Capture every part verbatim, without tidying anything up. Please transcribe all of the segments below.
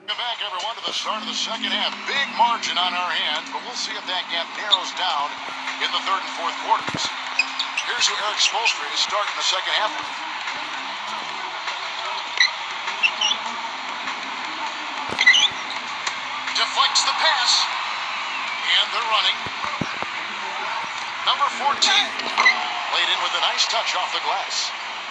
Welcome back, everyone, to the start of the second half. Big margin on our hands, but we'll see if that gap narrows down in the third and fourth quarters. Here's who Eric Spoelstra is starting the second half with. Deflects the pass, and they're running. Number fourteen, laid in with a nice touch off the glass.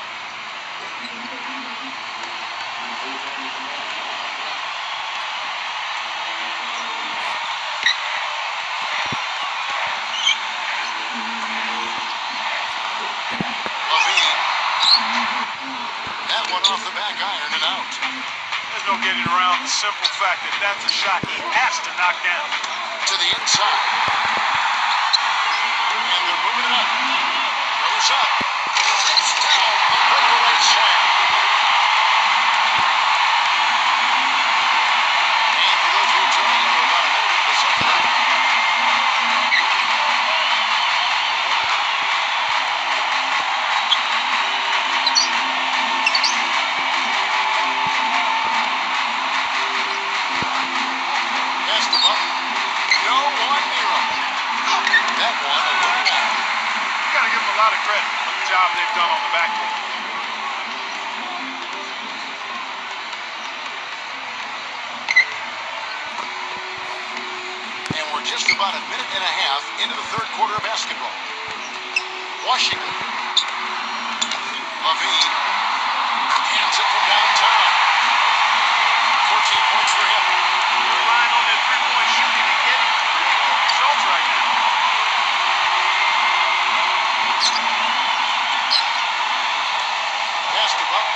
Off the back iron and out. There's no getting around the simple fact that that's a shot he has to knock down. To the inside. And they're moving it up. Goes up. Tips down the breakaway slam. And for those of you tuning in, we're about a minute into the second half. Credit for the job they've done on the backcourt. And we're just about a minute and a half into the third quarter of basketball. Washington. Levine hands it from downtown. fourteen points for him. They're relying on that three-point shooting and getting pretty good results right now. Pass to Buck.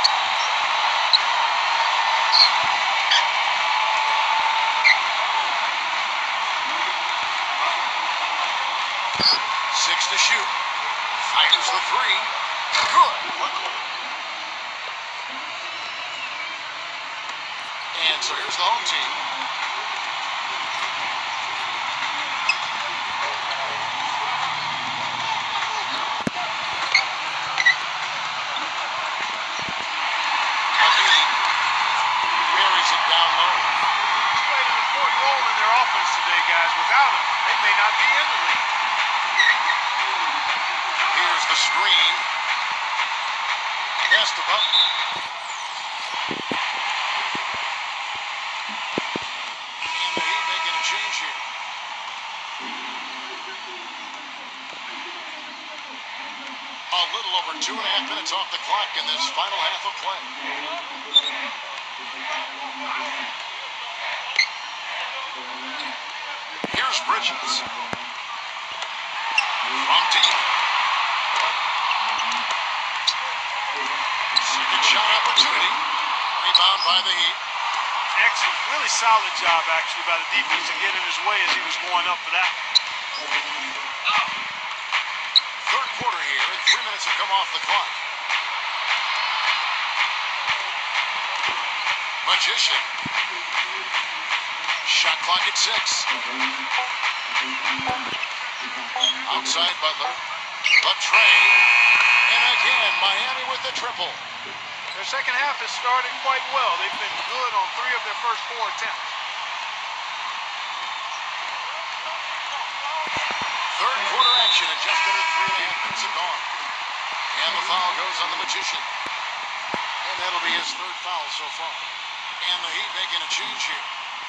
Six to shoot. Fires the three. Good. And so here's the home team. Without him, they may not be in the league. Here's the screen. Pass to Buck. And the Heat making a change here. A little over two and a half minutes off the clock in this final half of play. Here's Bridges. From deep. Second shot opportunity. Rebound by the Heat. Excellent, really solid job actually by the defense to get in his way as he was going up for that. Third quarter here, and three minutes have come off the clock. Magician. Shot clock at six. Outside Butler. Latrey. And again, Miami with the triple. Their second half has started quite well. They've been good on three of their first four attempts. Third quarter action, and just under three and a half minutes have gone. And the foul goes on the Magician. And that'll be his third foul so far. And the Heat making a change here.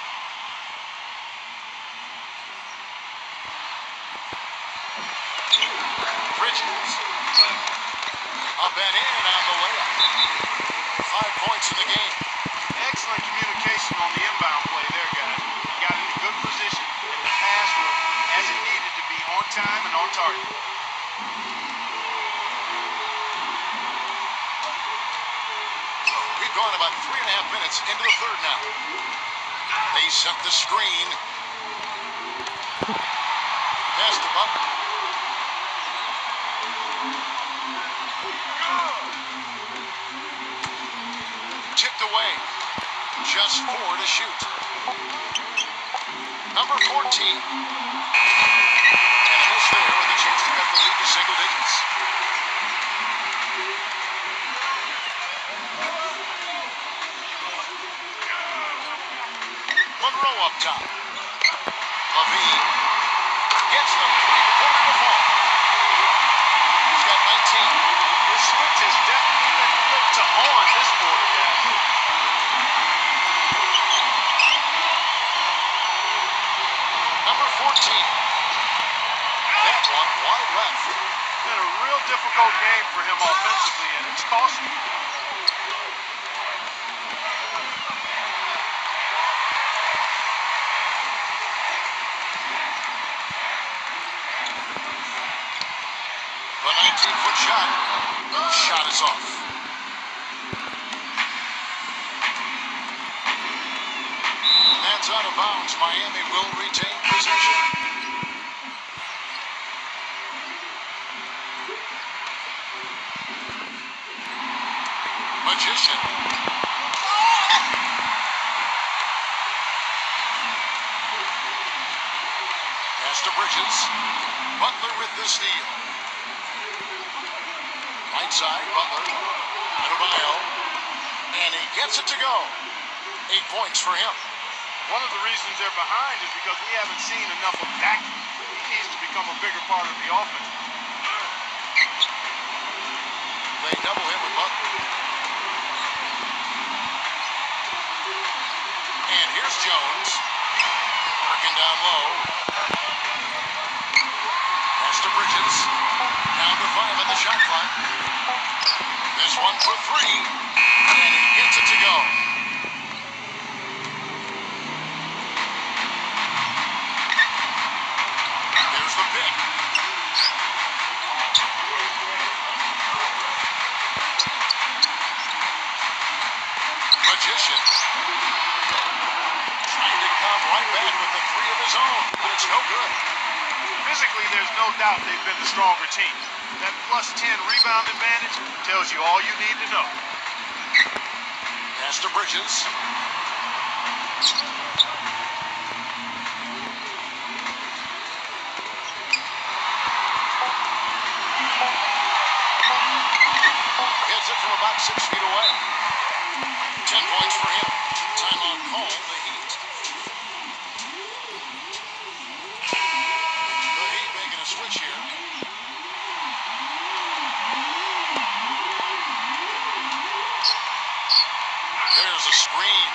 Bridges. Up and in on the layup. Five points in the game. Excellent communication on the inbound play there, guys. He got in a good position, and the pass was as it needed to be, on time and on target. We've gone about three and a half minutes into the third now. They set the screen. Pass to Buck. Tipped away. Just four to shoot. Number fourteen. And a miss there with a chance to cut the lead to single digits. throw up top. Levine gets the three-quarter to fall. He's got nineteen. This switch has definitely been flipped to on this quarter, guys. Number fourteen. That one wide left. It's been a real difficult game for him offensively, and it's cost him. The nineteen-foot shot. Shot is off. And that's out of bounds. Miami will retain possession. Magician. Pass to Bridges. Butler with the steal. Right side, Butler. Adebayo. And he gets it to go. Eight points for him. One of the reasons they're behind is because we haven't seen enough of that. He needs to become a bigger part of the offense. They double him with Butler. And here's Jones. Working down low. Pass to Bridges. Down to five on the shot clock. This one for three. And he gets it to go. There's the pick. Magician. Trying to come right back with the three of his own. But it's no good. Physically, there's no doubt they've been the stronger team. That plus ten rebound advantage tells you all you need to know. Pass to Bridges. Hits it from about six feet away. Ten points for him. Timeout call, the Heat. The Heat making a switch here. There's a screen.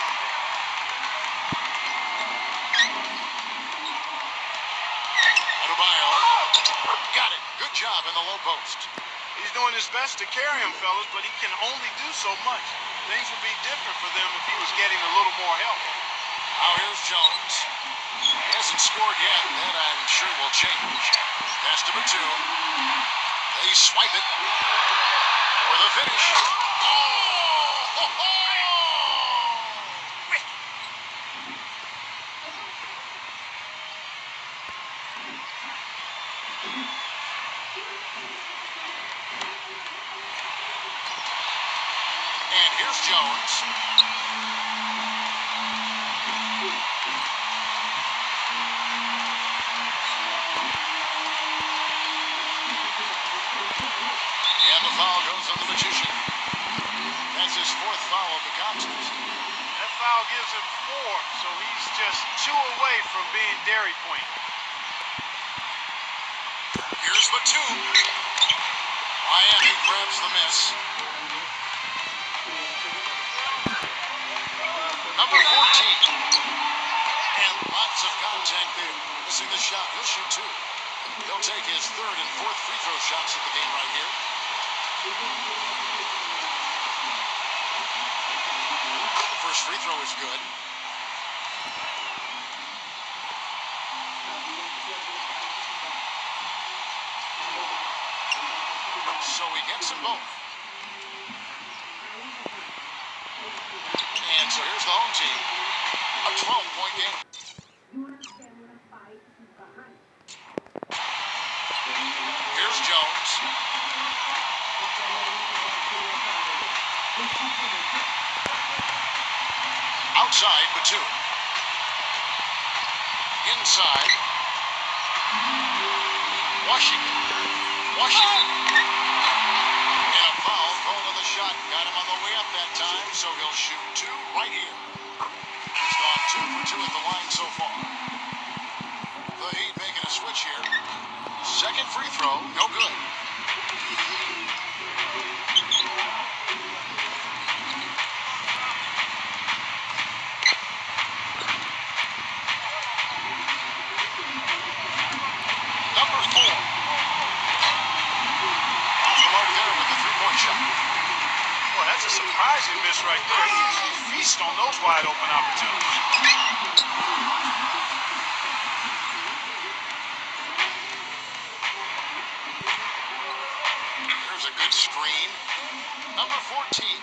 Adebayo. Got it. Good job in the low post. He's doing his best to carry him, fellas, but he can only do so much. Things would be different for them if he was getting a little more help. Now here's Jones. He hasn't scored yet. That I'm sure will change. Pass to Batum. They swipe it for the finish. Oh! Ho, ho! And here's Jones. And the foul goes on the Magician. That's his fourth foul of the contest. That foul gives him four, so he's just two away from being Dairy Queen. Here's Batum. Miami grabs the miss. Number fourteen. And lots of contact there. Missing the shot. He'll shoot two. He'll take his third and fourth free throw shots of the game right here. The first free throw is good. So he gets them both. And so here's the home team. A twelve-point game. Here's Jones. Outside, Batum. Inside. Washington. Washington. And a foul called on the shot. Got him on the way up that time, so he'll shoot two right here. He's gone two for two far. The Heat making a switch here. Second free throw, no good. Number four. Off the mark there with the three-point shot. Boy, that's a surprising miss right there. He usually feasts on those wide open opportunities. Here's a good screen. Number fourteen.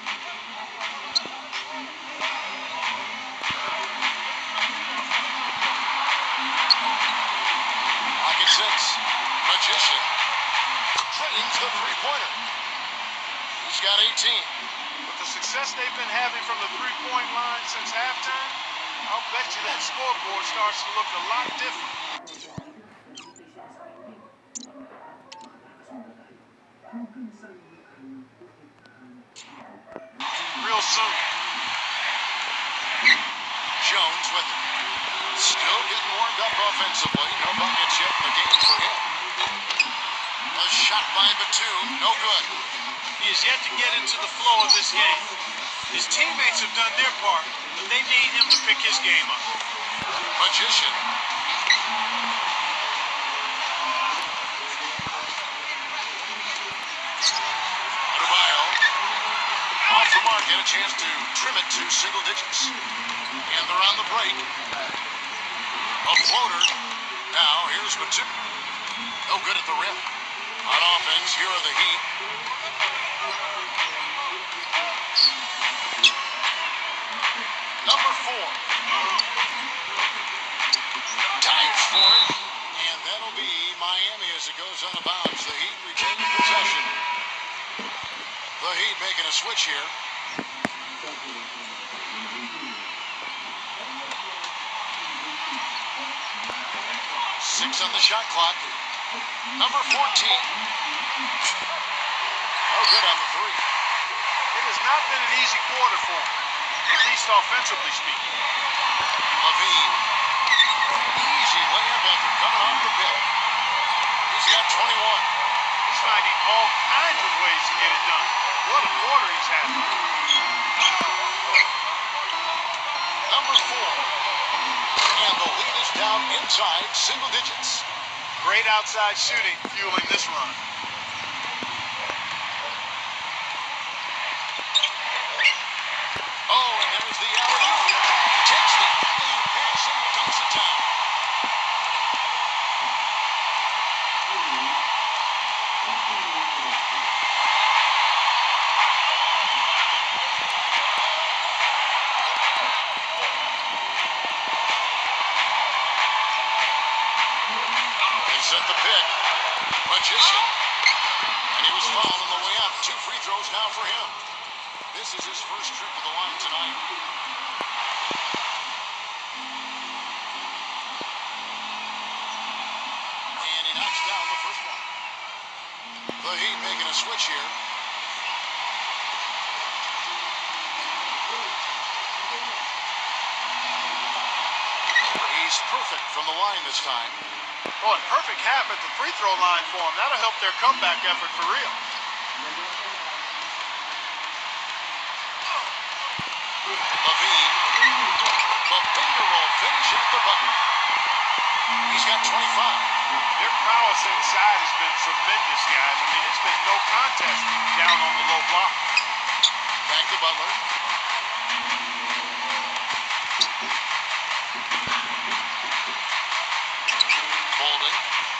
Pocket six. Magician. Drains the three-pointer. He's got eighteen. With the success they've been having from the three-point line since halftime, I'll bet you that scoreboard starts to look a lot different. Real soon. Jones with it. Still getting warmed up offensively. No buckets yet in the game for him. A shot by Batum, no good. He has yet to get into the flow of this game. His teammates have done their part, but they need him to pick his game up. Magician. Adebayo. Off the mark, get a chance to trim it to single digits. And they're on the break. A floater. Now, here's Batum. No good at the rim. On offense, here are the Heat. Number four. Dives for it. And that'll be Miami as it goes out of bounds. The Heat retaining possession. The Heat making a switch here. Six on the shot clock. Number fourteen. Oh, good on the three. It has not been an easy quarter for him, at least offensively speaking. Levine. Easy layup after coming off the pick. He's got twenty-one. He's finding all kinds of ways to get it done. What a quarter he's having. Number four. And the lead is down inside single digits. Great outside shooting fueling this run. Oh, and there's the alley-oop. Takes the alley-oop pass and dunks it down. They set the pick. Magician. And he was fouled on the way up. Two free throws now for him. This is his first trip to the line tonight. And he knocks down the first one. The Heat making a switch here. He's perfect from the line this time. Oh, a perfect half at the free throw line for him. That'll help their comeback effort for real. Levine. The finger roll finish at the bucket. He's got twenty-five. Their prowess inside has been tremendous, guys. I mean, it's been no contest down on the low block. Back to Butler. Bolden.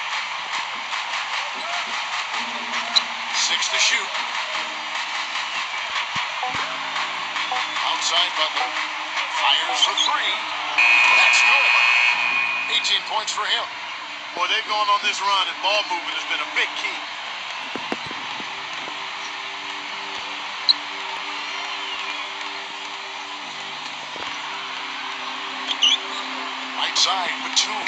Six to shoot. Outside Butler. Fires for three. That's good. eighteen points for him. Boy, they've gone on this run, and ball movement has been a big key. Right side, Batum.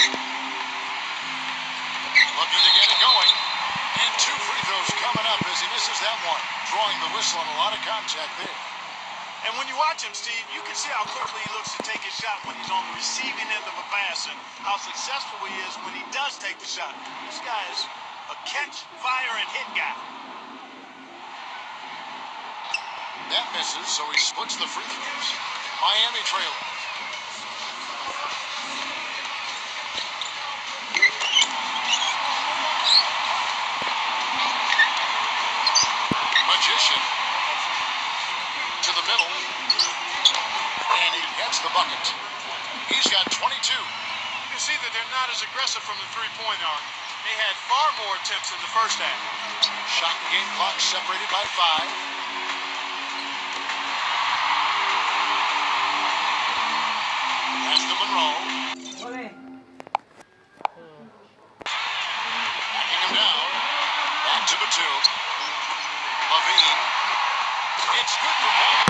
Looking to get it going. And two free throws coming up as he misses that one. Drawing the whistle and a lot of contact there. And when you watch him, Steve, you can see how quickly he looks to take his shot when he's on the receiving end of a pass and how successful he is when he does take the shot. This guy is a catch, fire, and hit guy. That misses, so he splits the free throws. Miami trailing. Magician to the middle, and he gets the bucket. He's got twenty-two. You can see that they're not as aggressive from the three-point arc. They had far more attempts in the first half. Shot and game clock separated by five. Pass to Monroe. Backing him down. Back to Batum. Levine. It's good for one.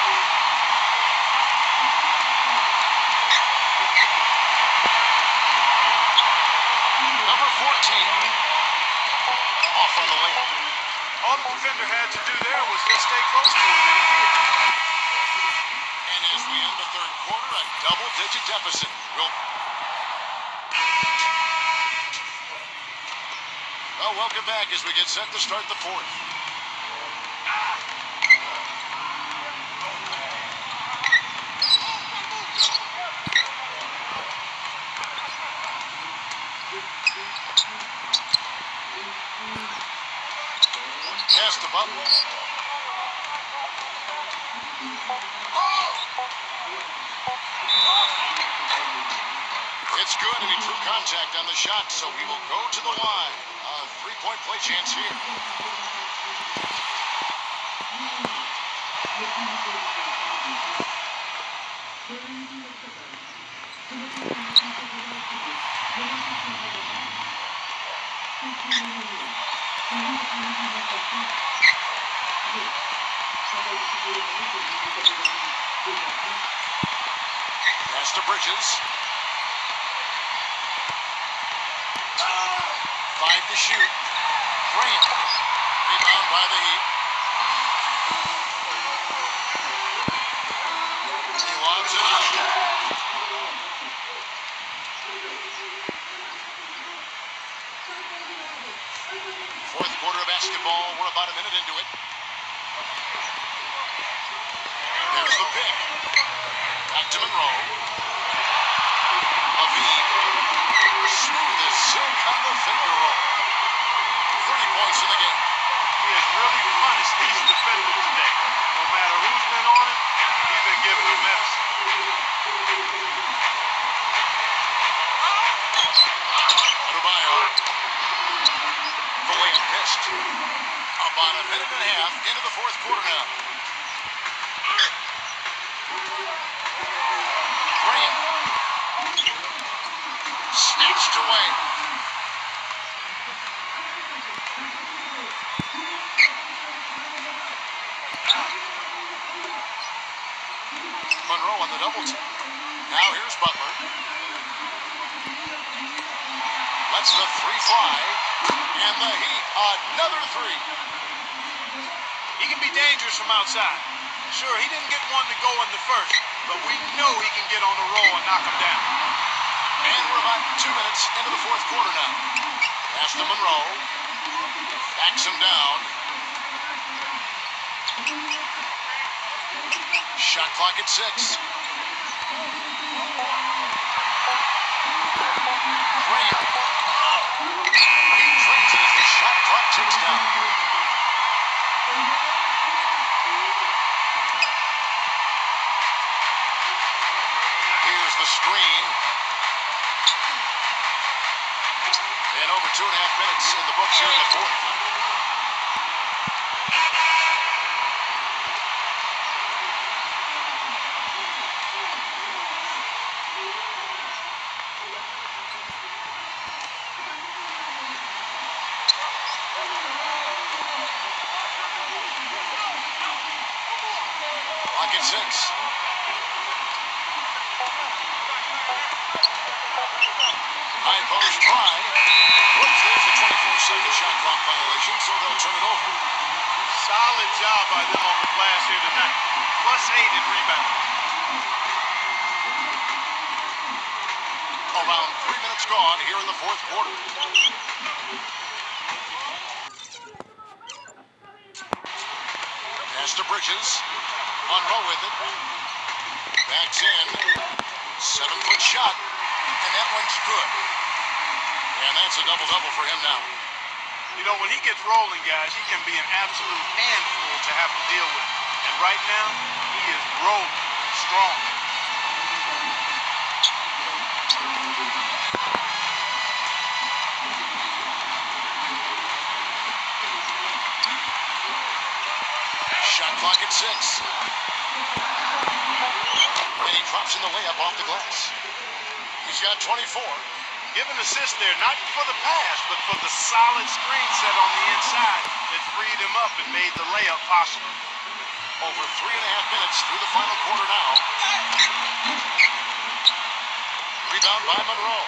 Number fourteen. Off on the layup. All the defender had to do there was just stay close to him, and he did. And as we end the third quarter, a double-digit deficit. We'll... Well, welcome back as we get set to start the fourth. Pass to Butler. It's good, and he drew contact on the shot, so we will go to the line. A three-point play chance here. Pass to Bridges. Five to shoot. Grant. Rebound by the Heat. He lobs it out. Fourth quarter of basketball. We're about a minute into it. There's the pick. Back to Monroe. Levine. Smooth as silk on the finger roll. thirty points in the game. He has really punished these defenders today. No matter who's been on him, he's been giving them medicine. Adebayo. The layup missed. About a minute and a half into the fourth quarter now. Grant. Snatched away. Monroe on the double team. Now here's Butler. Lets the three fly. And the Heat, another three. He can be dangerous from outside. Sure, he didn't get one to go in the first, but we know he can get on the roll and knock him down. And we're about two minutes into the fourth quarter now. Pass to Monroe. Backs him down. Shot clock at six. Grant. He drains it as the shot clock ticks down. Here's the screen. And over two and a half minutes in the books here in the fourth. Clock at six. High post try. Whoops, there's the twenty-four second shot clock violation, so they'll turn it over. Solid job by them on the glass here tonight. Plus eight in rebound. around three minutes gone here in the fourth quarter. Pass to Bridges. Monroe with it. Backs in. Seven-foot shot. And that one's good. And that's a double-double for him now. You know, when he gets rolling, guys, he can be an absolute handful to have to deal with. And right now, he is rolling strong. Shot clock at six. And he drops in the layup off the glass. He's got twenty-four. Give an assist there, not for the pass, but for the solid screen set on the inside that freed him up and made the layup possible. Over three and a half minutes through the final quarter now. Rebound by Monroe.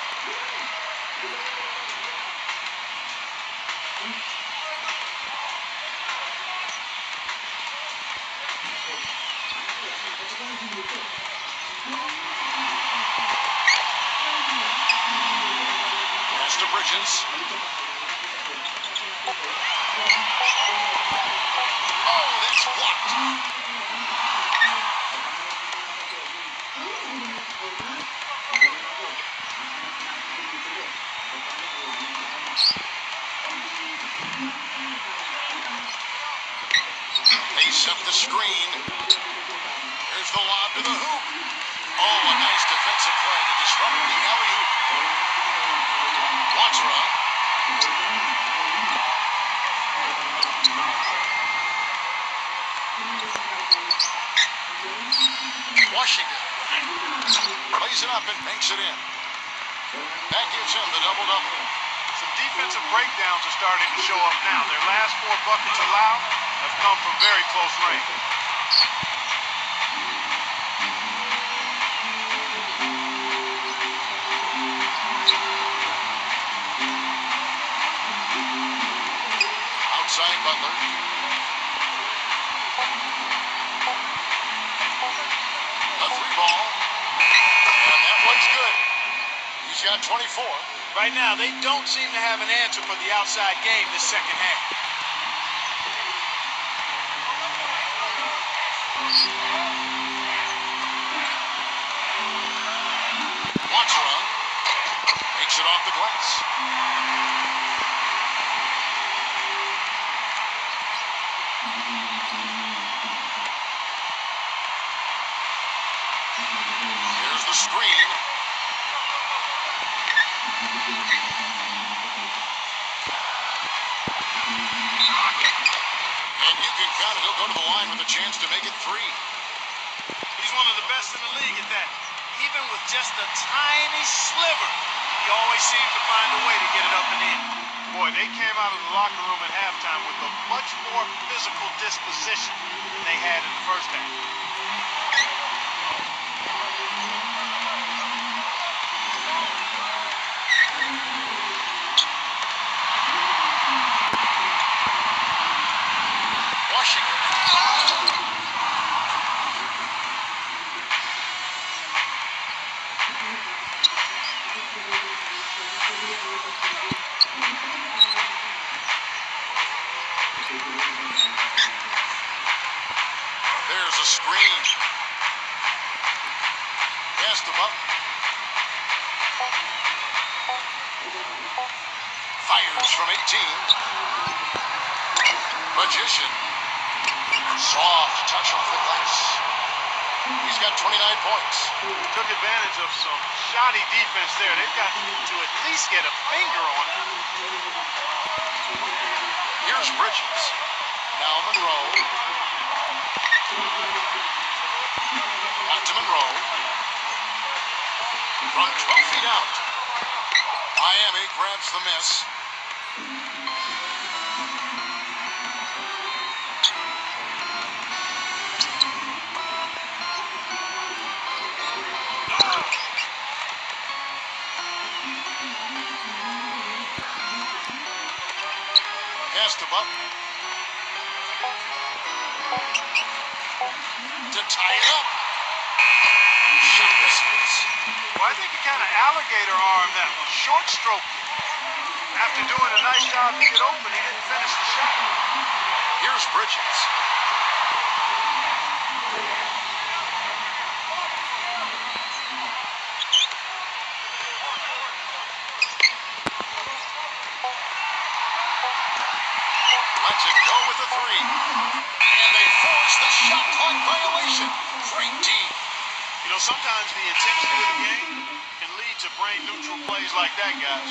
Pass to Bridges. Oh, that's blocked. They set the screen. Here's the lob to the hoop. Oh, a nice defensive play to disrupt the alley-oop. Watsura. Washington plays it up and banks it in. That gives him the double-double. Some defensive breakdowns are starting to show up now. Their last four buckets allowed have come from very close range. Outside Butler. A three ball. And that one's good. He's got twenty-four. Right now, they don't seem to have an answer for the outside game this second half. Watsura takes it off the glass. Here's the screen. And you can count it. He'll go to the line with a chance to make it three. He's one of the best in the league at that. Even with just a tiny sliver, he always seems to find a way to get it up and in. Boy, they came out of the locker room at halftime with a much more physical disposition than they had in the first half. Washington. There's a screen. Pass to Butler. Fires from eighteen. Magician. Soft touch off the glass. He's got twenty-nine points. Took advantage of some shoddy defense there. They've got to at least get a finger on it. Here's Bridges. Now Monroe. Back to Monroe. From twelve feet out. Miami grabs the miss. Pass to Butler. To tie it up. Shot misses. Well, I think he kind of alligator arm that one, short stroke. After doing a nice job to get open, he didn't finish the shot. Here's Bridges. Lets it go with the three. And they force the shot clock violation. Great D. You know, sometimes the intensity of the game can lead to brain-neutral plays like that, guys.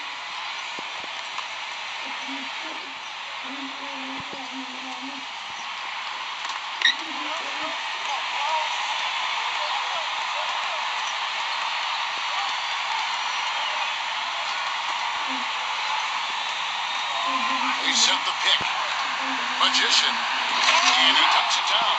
They set the pick. Magician. And he knocks it down.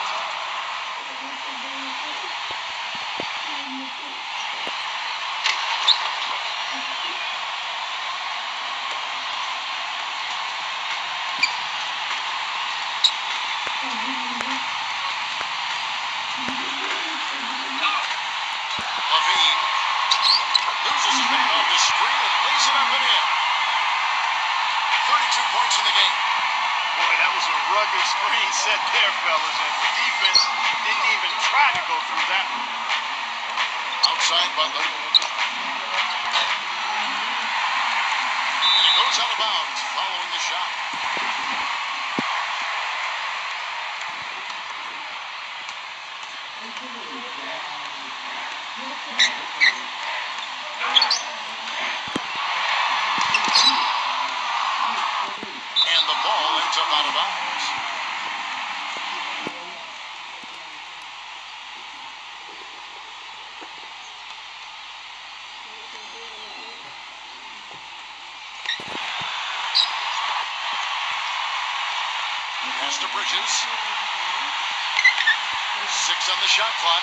Levine loses his man off the screen and lays it up and in. thirty-two points in the game. Boy, that was a rugged screen set there, fellas, and the defense didn't even try to go through that one. Outside Butler. And it goes out of bounds following the shot. And the ball ends up out of bounds. Pass to Bridges. Six on the shot clock.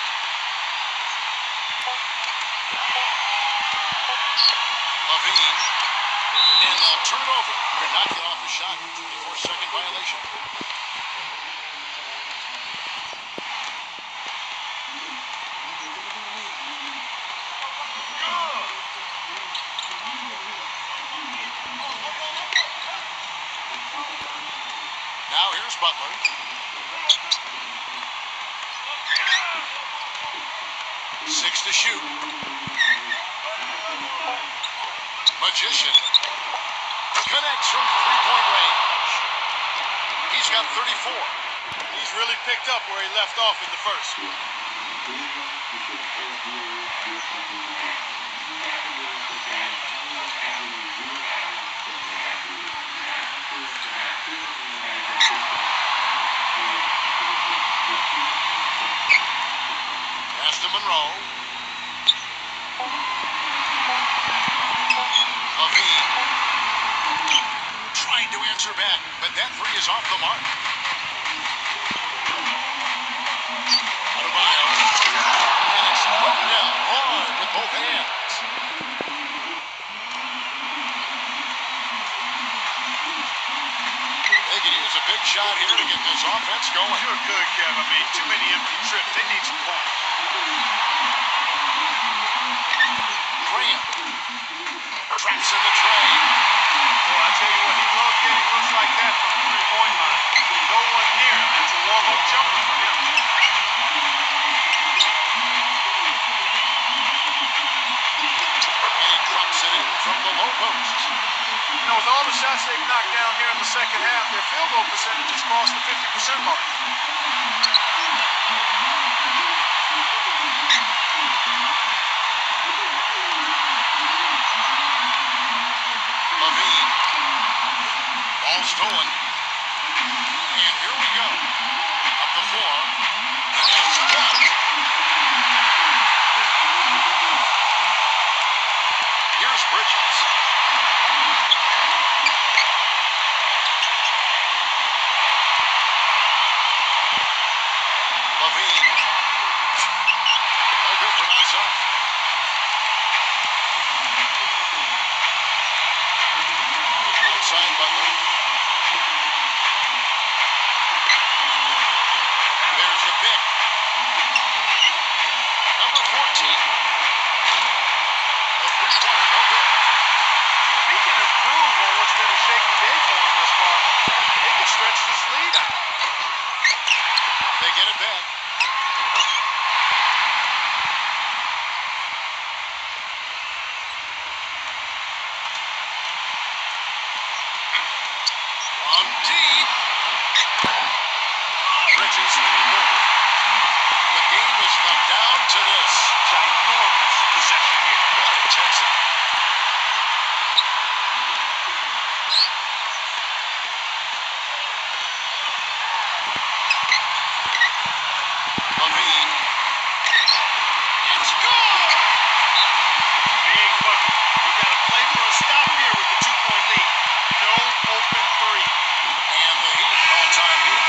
Levine. And they'll turn it over. They're not get off the shot. twenty-four second violation. Now here's Butler. Six to shoot. Magician connects from three-point range. He's got thirty-four. He's really picked up where he left off in the first. Pass to Monroe. Levine trying to answer back, but that three is off the mark. Adebayo. And it's thrown down hard with both hands. They could use a big shot here to get this offense going. Sure could, Kev. I mean, too many empty trips. They need some points. Graham traps in the tray. Boy, I tell you what, he loves getting looks like that from the three-point line. No one near him. That's a warm-up jumper for him. And he drops it in from the low post. You know, with all the shots they've knocked down here in the second half, their field goal percentage has crossed the fifty percent mark. Levine. Ball stolen. And here we go. Up the floor. It's blocked. Here's Bridges. Levine. No good for myself. Outside Butler. There's the pick. Number fourteen. three-pointer, no good. If he can improve on what's been a shaky day for him thus far, they can stretch this lead out. They get it back. On deep. Bridges winning goal. The game is come down to this. Ginormous possession here. What intensity. Levine. It's good. Big bucket. We got to play for a stop here with the two-point lead. No open three. And the Heat all-time lead.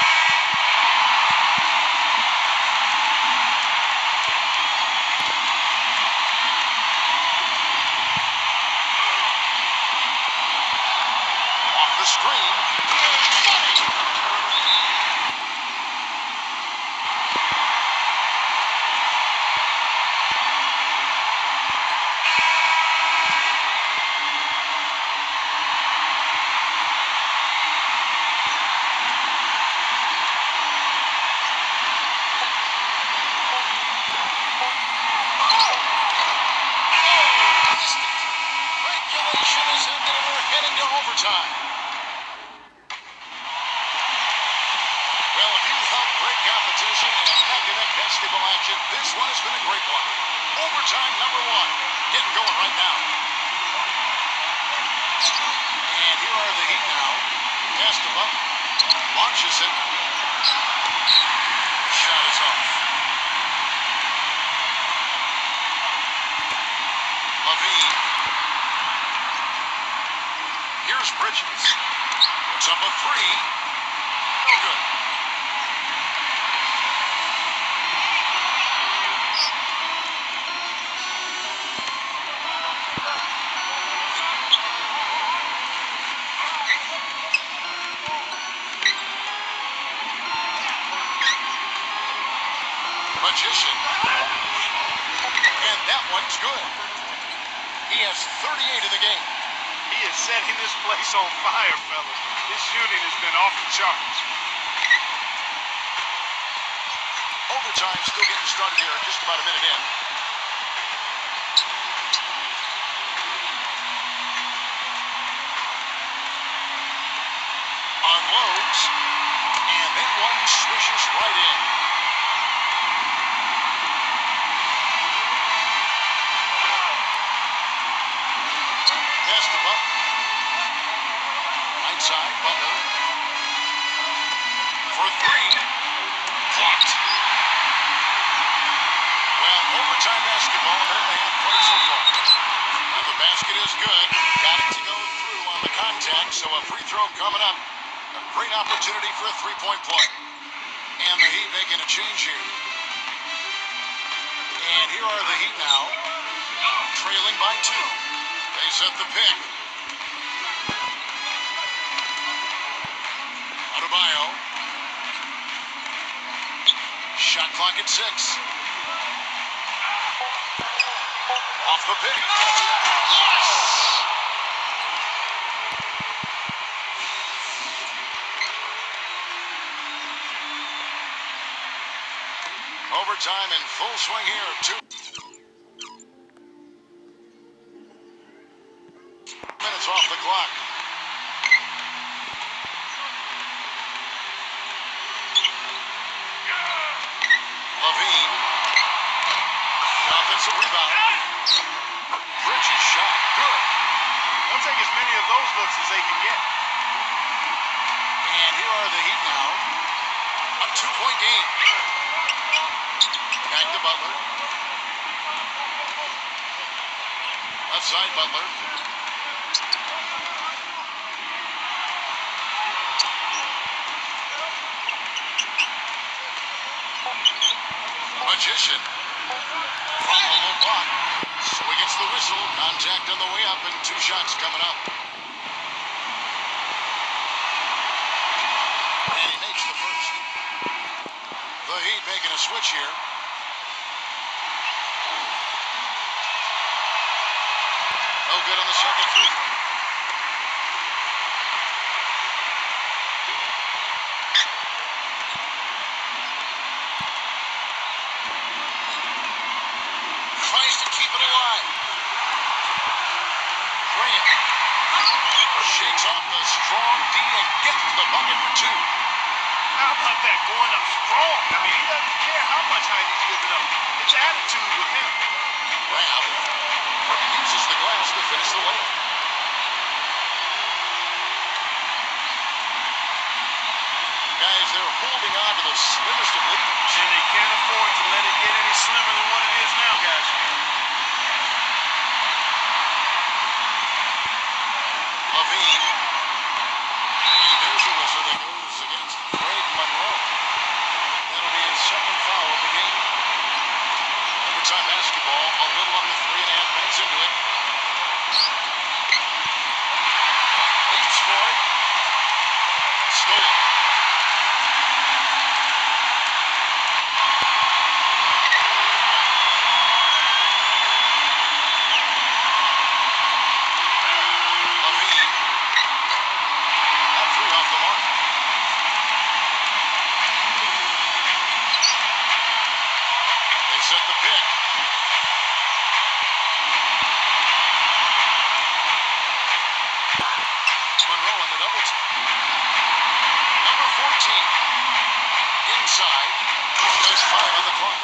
Off the screen. Regulation is ended and we're heading to overtime. Well, if you help break competition and neck-to-neck basketball action, this one has been a great one. Overtime number one. Getting going right now. And here are the Heat now. Pass to Buck. Launches it. Shot is off. Levine. Here's Bridges. Puts up a three. No good. Magician. And that one's good. He has thirty-eight in the game. He is setting this place on fire, fellas. His shooting has been off the charts. Overtime still getting started here, just about a minute in. Unloads. And that one swishes right in. Pass to Buck. Right side, Butler. For three. Blocked. Well, overtime basketball, they're the half played so far. Now the basket is good. Got it to go through on the contact, so a free throw coming up. A great opportunity for a three-point play. And the Heat making a change here. And here are the Heat now, trailing by two. They set the pick. Adebayo. Shot clock at six. Off the pick. Yes! Overtime in full swing here. Two minutes off the clock. Levine. The offensive rebound. Bridges shot. Good. They'll take as many of those looks as they can get. And here are the Heat now. A two-point game. Back to Butler. Left side, Butler. Magician. From the low block. So he gets the whistle. Contact on the way up and two shots coming up. And he makes the first. The Heat making a switch here. good on the second free throw. Tries to keep it alive. Graham shakes off the strong D and gets the bucket for two. How about that, going up strong? I mean, he doesn't care how much height he's giving up. It's attitude with him. Graham uses the glass to finish the layup. Guys, they're holding on to the slimmest of leads. And they can't afford to let it get any slimmer than what it is now, guys. Levine. And there's a whistle that goes against Craig Monroe. That'll be his second foul of the game. Overtime basketball, a little under three and a half minutes into it. Waits for it. Stolen. Levine. That three off the mark. They set the pick. Monroe on the double team. Number fourteen. Inside. There's five on the clock.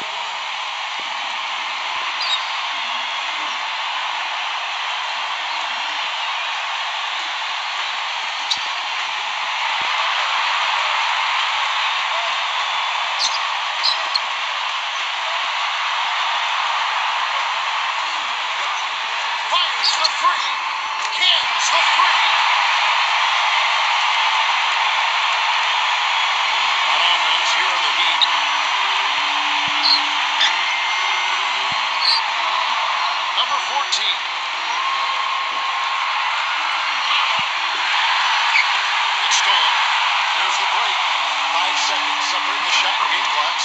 Fires the three. Cans the three. On offense, here are the Heat. Number fourteen. It's stolen. There's the break. Five seconds separating the shot and game clocks.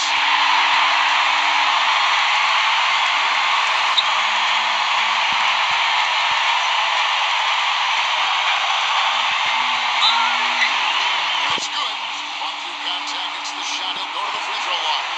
It's good. Walk through contact. It's the shot. He'll go to the free throw line.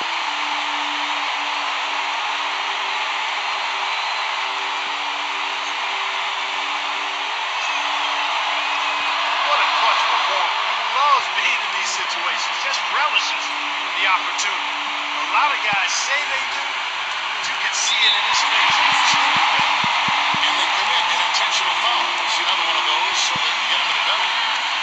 What a clutch performer. He loves being in these situations, just relishes the opportunity. A lot of guys say they do, but you can see it in his face. He truly does. And they commit an intentional foul. See another one of those so they can get him in the belly.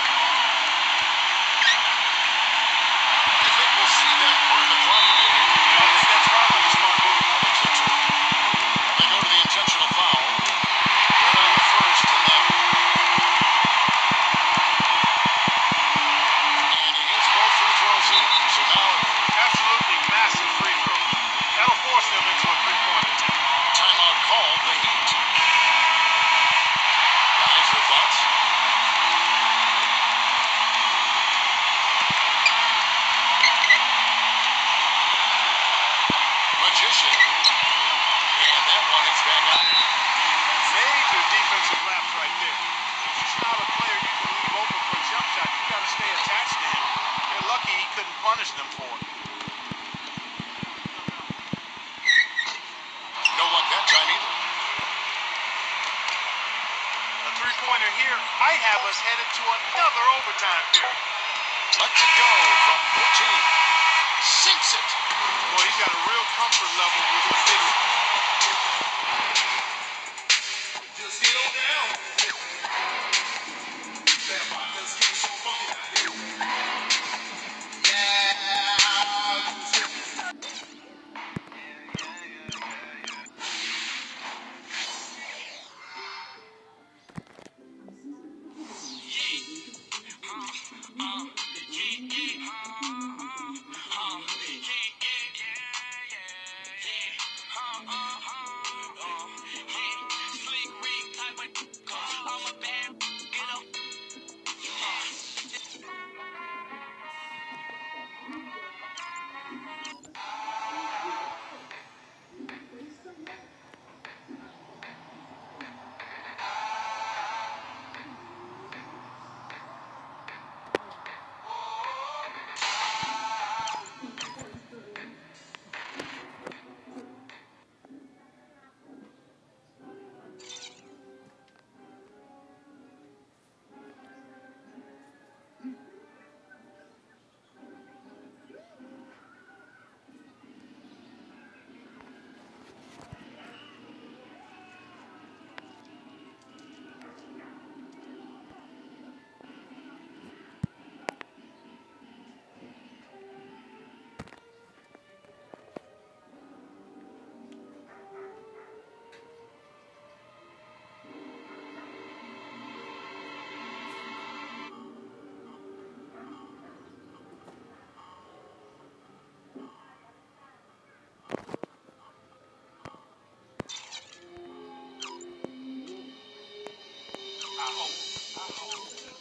I think we'll see them burn the clock a bit here. You know, I think that's probably a smart move. I think so too. And they go to the intentional foul. They're on the first and the... And he hits both free throws in. So now Absolutely massive free throw. That'll force them into a three-point attempt. timeout called the Heat. Guys, your thoughts? Magician. And that one hits back out. Major defensive lapse right there. He's just not a player you can leave open for a jump shot. You got to stay attached to him. They're lucky he couldn't punish them for it. No luck that time either. A three-pointer here might have us headed to another overtime period. Lets it go from fourteen. Sinks it. Boy, he's got a real comfort level with the middle. Just get on down. That rock is getting so funky out here. Yeah. Uh,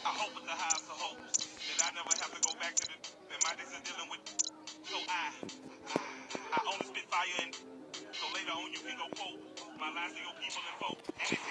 I hope with the highs of hope that I never have to go back to the that my days of dealing with. So I, I only spit fire and so later on you can go quote my lines to your people and folk. And it's